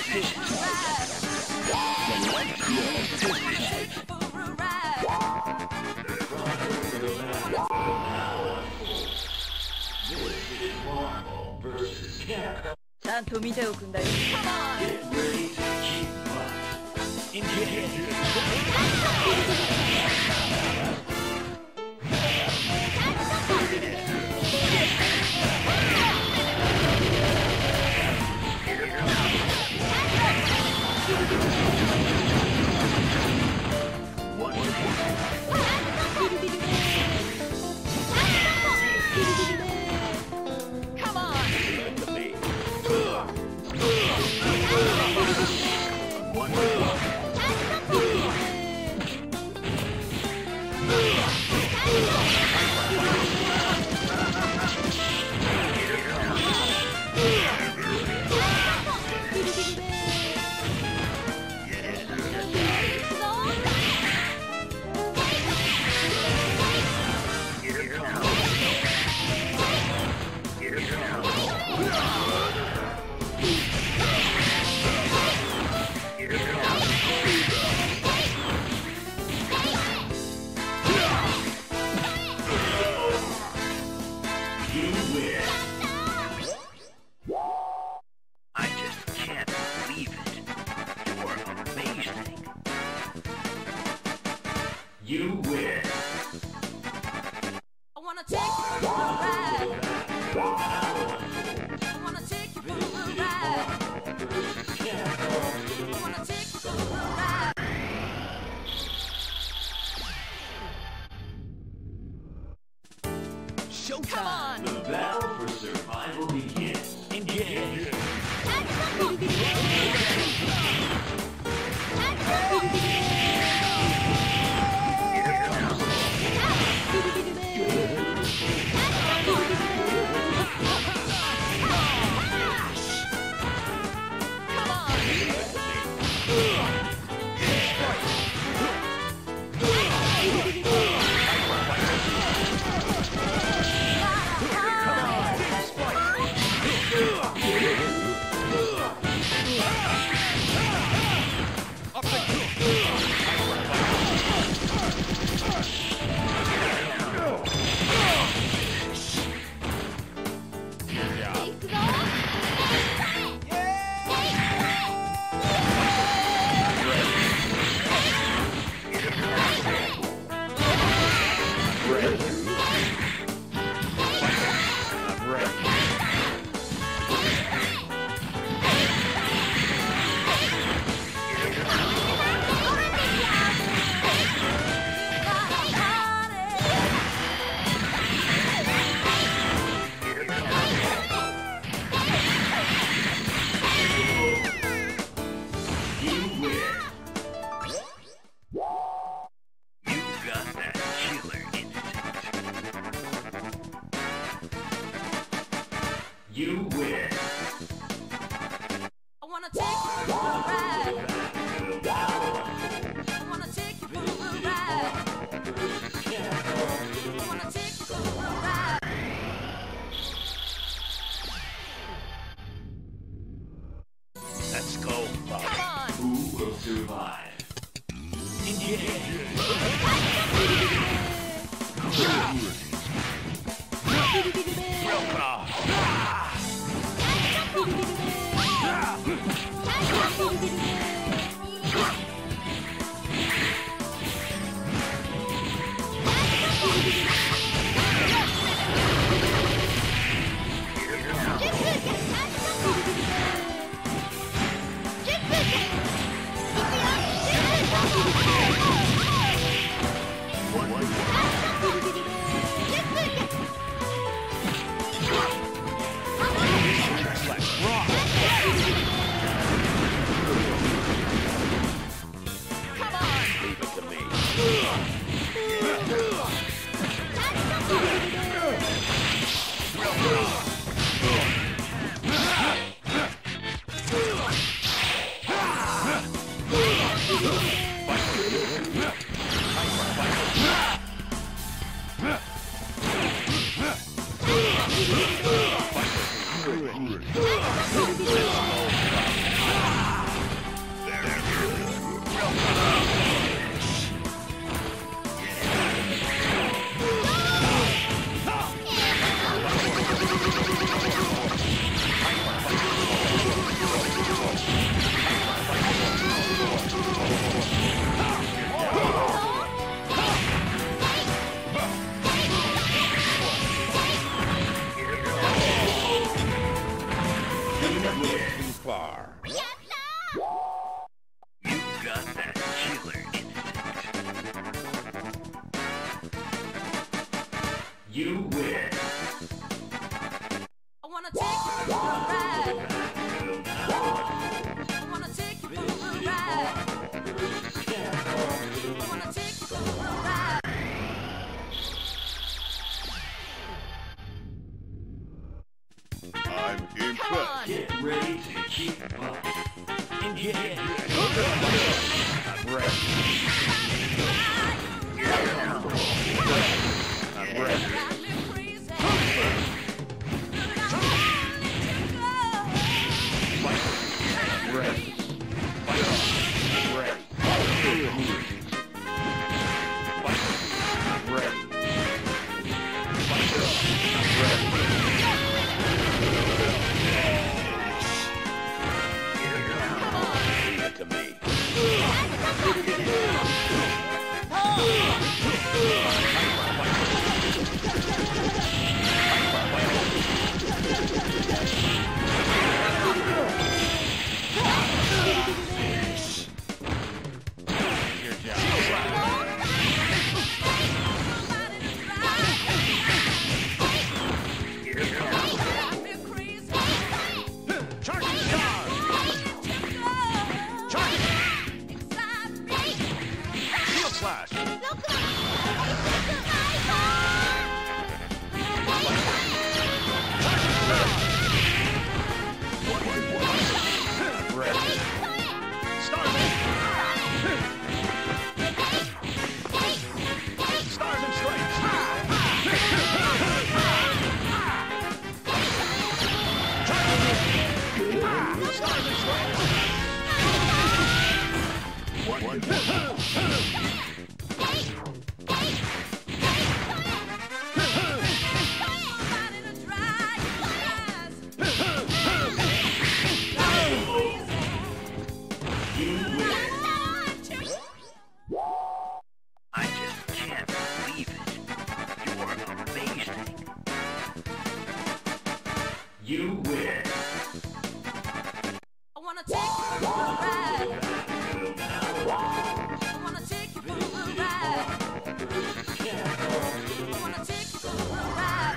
ちゃんと見ておくんだよ。 You win. I wanna take you for a ride. I wanna take you for a ride. I wanna take you for a ride. Showtime! The battle for survival begins. Engage. You win. I wanna take you for a ride. I wanna take you for a ride. I wanna take you for a ride. Let's go, Bob. Come on. Who will survive? Too far. You got that killer instinct. You win. I wanna take you for a ride. I wanna take you for a ride. I wanna take you for a ride. I'm Come impressed. on. Get ready to keep up. Engage. I'm ready. I'm ready. Got me crazy. I'm ready. I'm ready. I'm ready. Leave it to me. Your job. Got me crazy. Charging star. Inside me. Shield flash. I'm ready. Stars and stripes. Stars and stripes. Somebody to dry your eyes. I just can't believe it. You're amazing. You win. I wanna take you for a ride. I wanna take you for a ride. I wanna take you for a ride.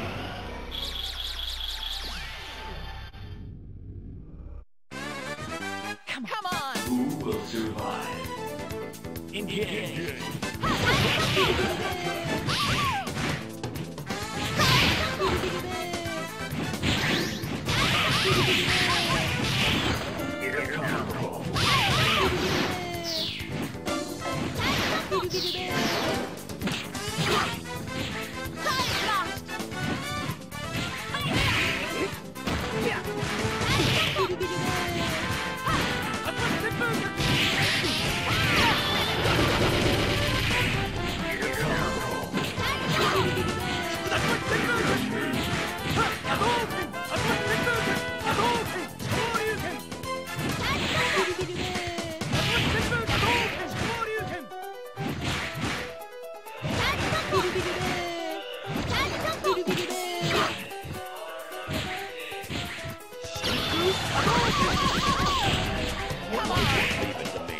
Come on. Who will survive? Engage. Leave it to me.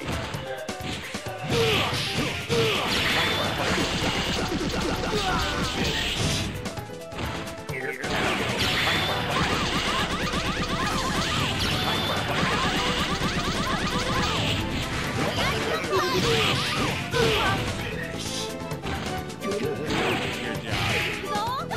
Your job.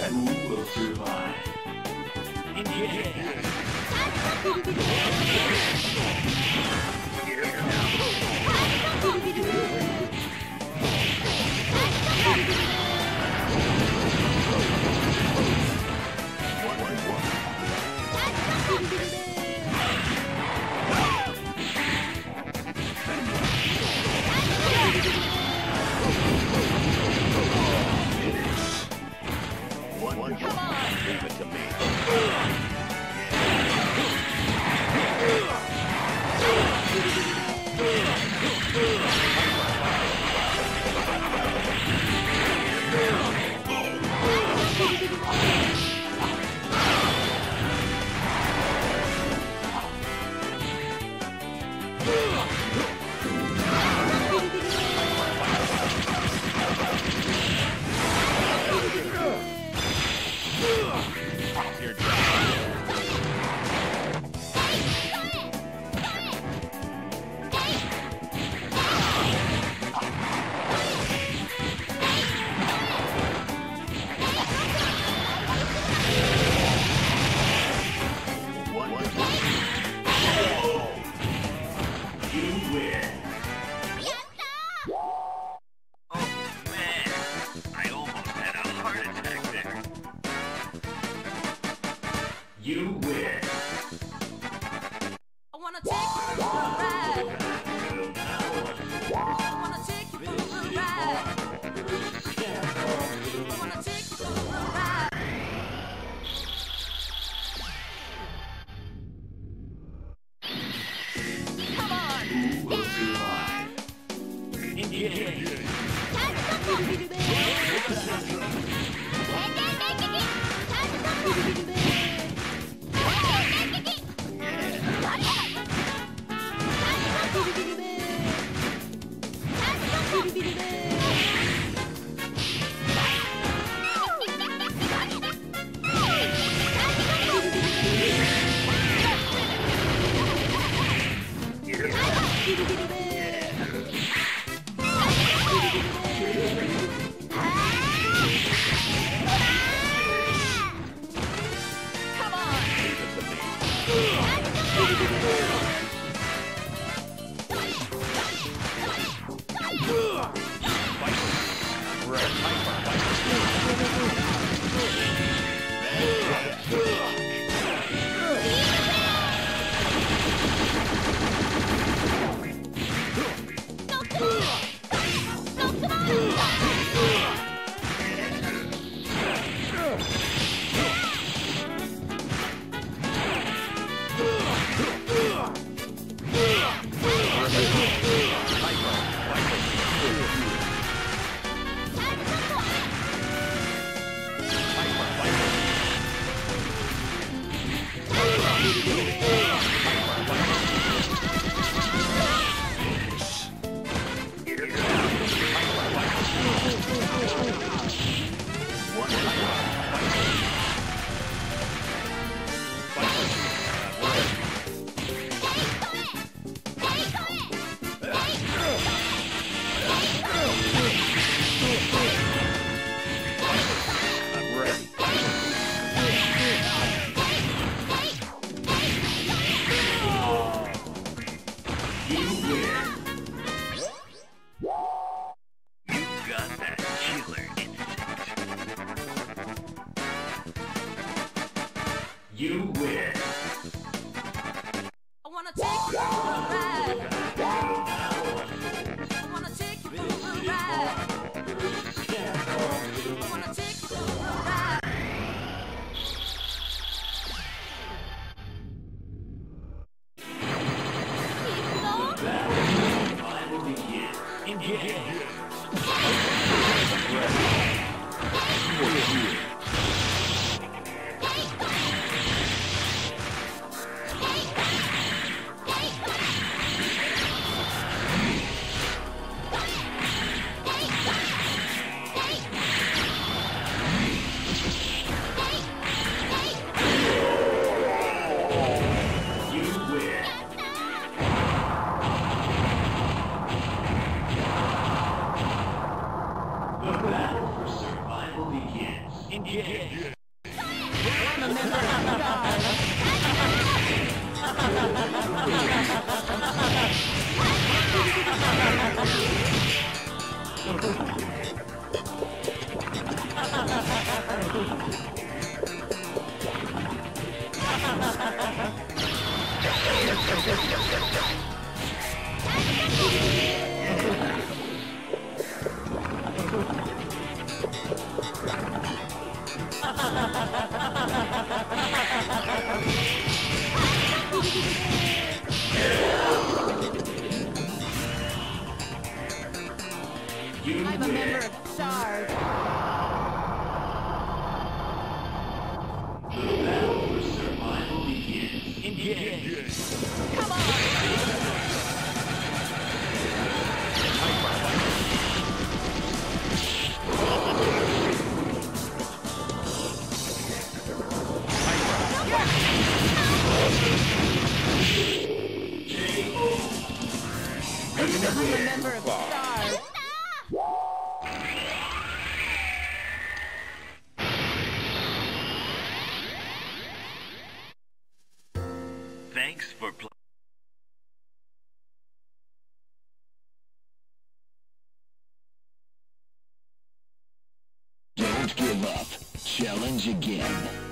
Who will survive? Engage. Leave it to me. Your job. You win. Oh man, I almost had a heart attack there. You win. I wanna take you for a ride. I wanna take you for a ride. I wanna take you for a ride. Come on. Who will survive? Engage. Come on. Leave it to me. I'm ready. You win. You got that killer instinct. You win. I wanna take you for a ride. I wanna take you for a ride. I wanna take you for a ride. I will begin. Engage. You win. The battle for survival survival begins. Engage. I'm a member of Stars. You I'm a win. member of Stars. The battle for survival begins. Engage. Come on. I'm a member of Stars. Thanks for playing. Don't give up. Challenge again.